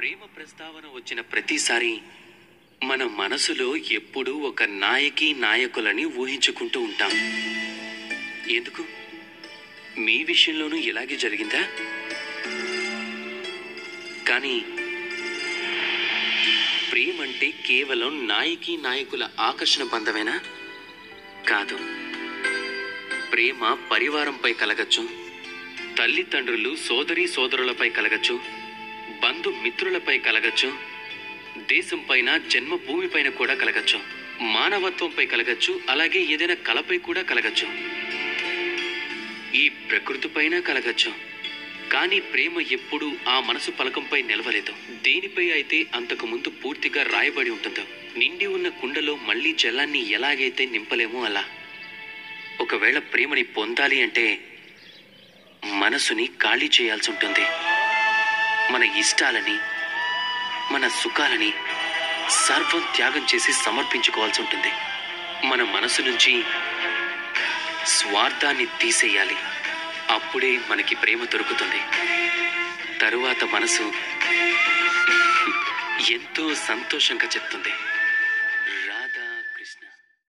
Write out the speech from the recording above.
ప్రేమ ప్రస్తావన వచ్చిన ప్రతిసారి మన మనసులో ఎప్పుడూ ఒక నాయకి నాయకులని ఊహించుకుంటూ ఉంటాం. ఎందుకు? మీ విషయంలోనూ ఇలాగే జరిగిందా? కానీ ప్రేమంటే కేవలం నాయకి నాయకుల ఆకర్షణ బంధమేనా? కాదు. ప్రేమ పరివారంపై కలగచ్చు, తల్లిదండ్రులు సోదరీ సోదరులపై కలగచ్చు, బంధుమిత్రులపై కలగచ్చు, దేశంపైన జన్మభూమిపైన కూడా కలగచ్చు, మానవత్వంపై కలగచ్చు, అలాగే ఏదైనా కళపై కూడా కలగచ్చు, ఈ ప్రకృతిపైన కలగచ్చు. కానీ ప్రేమ ఎప్పుడూ ఆ మనసు పలకంపై నిలవలేదు. దేనిపై అయితే అంతకు ముందు పూర్తిగా రాయబడి ఉంటుందో. నిండి ఉన్న కుండలో మళ్లీ జలాన్ని ఎలాగైతే నింపలేమో అలా. ఒకవేళ ప్రేమని పొందాలి అంటే మనసుని ఖాళీ చేయాల్సి ఉంటుంది. మన ఇష్టాలని, మన సుఖాలని సర్వం త్యాగం చేసి సమర్పించుకోవాల్సి ఉంటుంది. మన మనసు నుంచి స్వార్థాన్ని తీసేయాలి. అప్పుడే మనకి ప్రేమ దొరుకుతుంది. తరువాత మనసు ఎంతో సంతోషంగా చెప్తుంది.